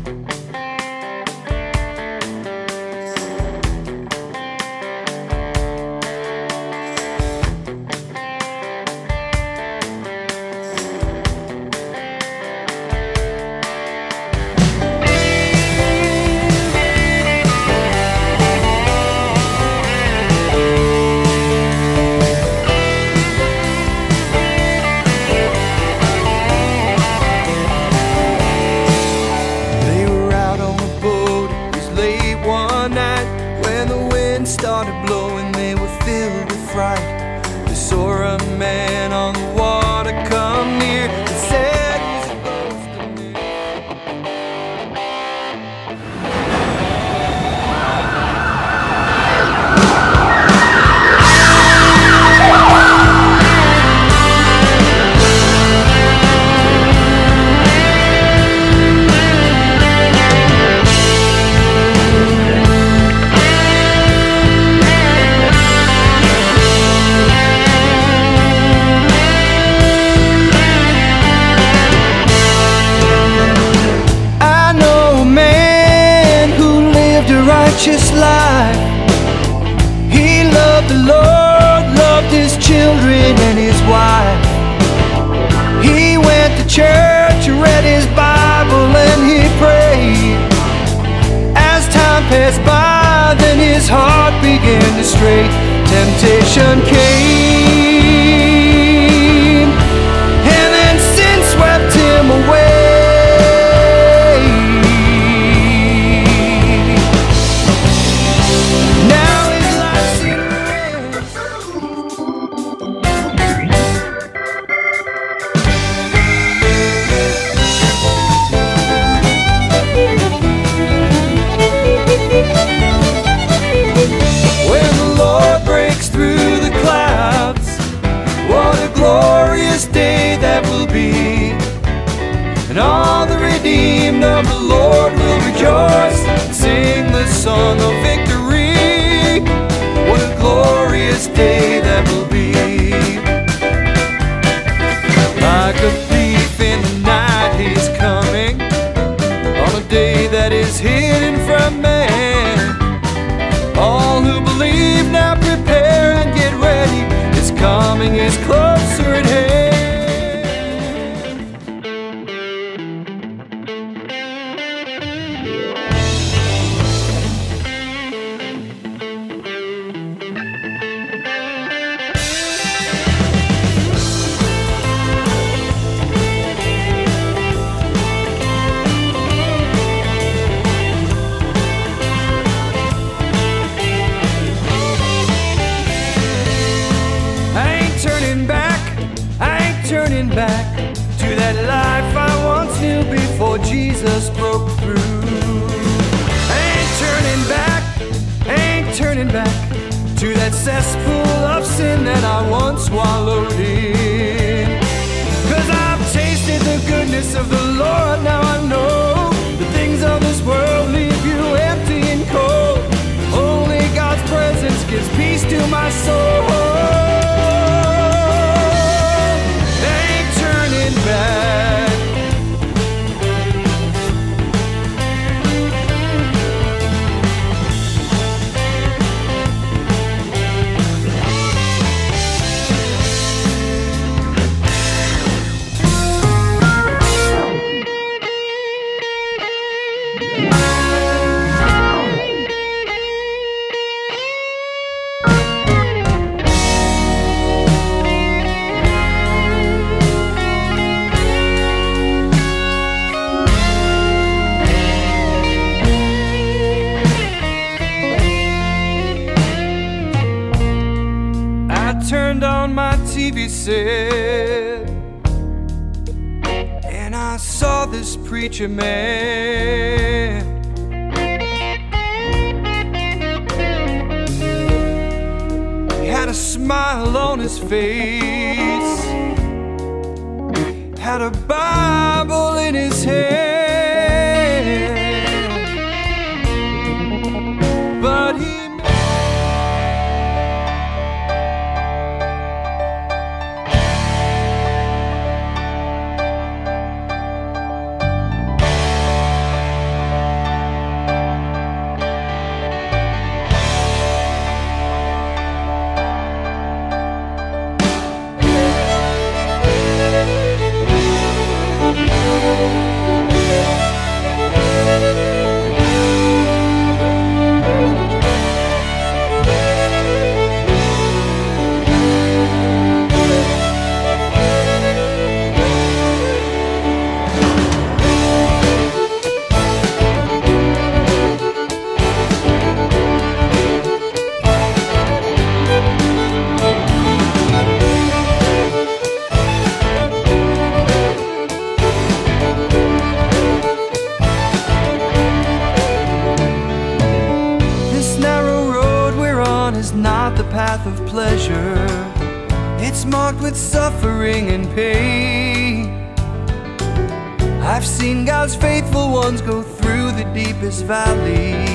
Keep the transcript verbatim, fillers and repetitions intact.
Started blowing, they were filled with fright. They saw a man on the water come near and said he's supposed to me. Righteous life. He loved the Lord, loved his children and his wife. He went to church, read his Bible and he prayed. As time passed by, then his heart began to stray. Temptation came and then sin swept him away. Day that will be, and all the redeemed of the Lord will rejoice and sing the song of victory. What a glorious day that will be. Like a thief in the night he's coming, on a day that is hidden from man. All who believe now prepare and get ready. His coming is closer at hand. Turning back to that life I once knew before Jesus broke through. Ain't turning back, ain't turning back to that cesspool of sin that I once wallowed in. Cause I've tasted the goodness of the Lord, now I know the things of this world leave you empty and cold. Only God's presence gives peace to my soul. Back. Turned on my T V set and I saw this preacher man. He had a smile on his face, had a Bible in his hand, but he path of pleasure. It's marked with suffering and pain. I've seen God's faithful ones go through the deepest valley.